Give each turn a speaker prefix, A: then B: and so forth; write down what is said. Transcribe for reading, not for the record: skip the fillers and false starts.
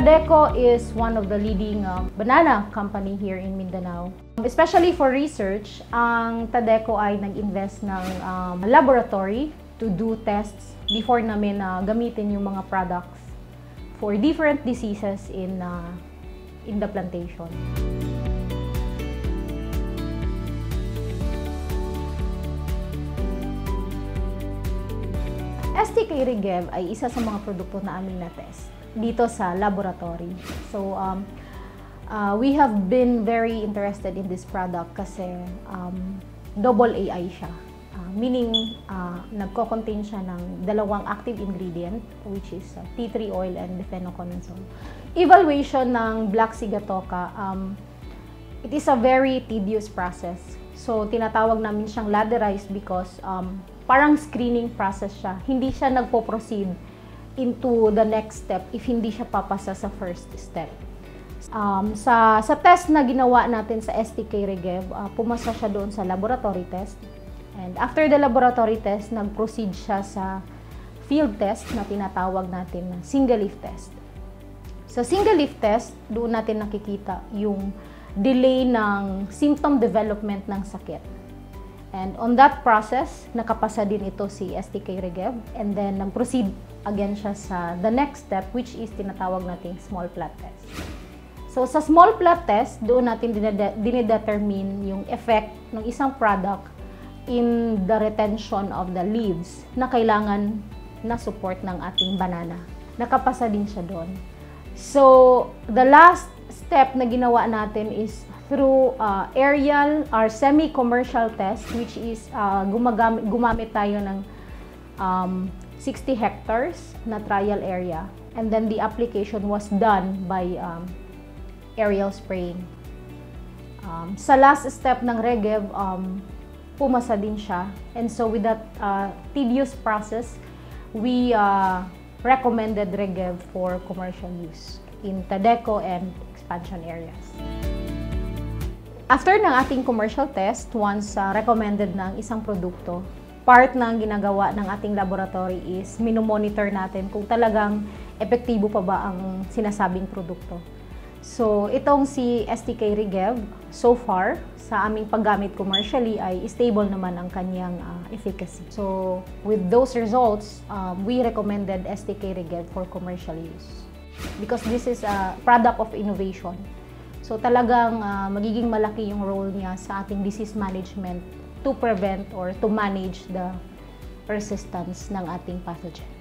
A: Tadeco is one of the leading banana company here in Mindanao. Especially for research, ang Tadeco ay nag-invest ng laboratory to do tests before namin gamitin yung mga products for different diseases in the plantation. STK Regev ay isa sa mga produkto na aming na-test dito sa laboratory. So, we have been very interested in this product kasi double AI siya. Meaning, nagko-contain siya ng dalawang active ingredient, which is tea tree oil and difenoconazole. Evaluation ng Black Sigatoka, it is a very tedious process. So, tinatawag namin siyang ladderized because parang screening process siya. Hindi siya nagpo-proceed into the next step if hindi siya papasa sa first step. Sa test na ginawa natin sa STK Regev, pumasa siya doon sa laboratory test. And after the laboratory test, nag-proceed siya sa field test na tinatawag natin na single leaf test. Sa single leaf test, doon natin nakikita yung delay ng symptom development ng sakit. And on that process, nakapasa din ito si STK Regev. And then, nag-proceed again siya sa the next step, which is tinatawag nating small plot test. So, sa small plot test, doon natin dinidetermine yung effect ng isang product in the retention of the leaves na kailangan na support ng ating banana. Nakapasa din siya doon. So, the last step na ginawa natin is through aerial or semi-commercial test, which is gumamit tayo ng 60 hectares na trial area. And then the application was done by aerial spraying. Sa last step ng Regev, pumasa din siya. And so with that tedious process, we recommended Regev for commercial use in Tadeco and expansion areas. After ng ating commercial test, once recommended ng isang produkto, part ng ginagawa ng ating laboratory is minomonitor natin kung talagang epektibo pa ba ang sinasabing produkto. So, itong si STK Regev, so far, sa aming paggamit commercially ay stable naman ang kanyang efficacy. So, with those results, we recommended STK Regev for commercial use. Because this is a product of innovation. So talagang magiging malaki yung role niya sa ating disease management to prevent or to manage the persistence ng ating pathogen.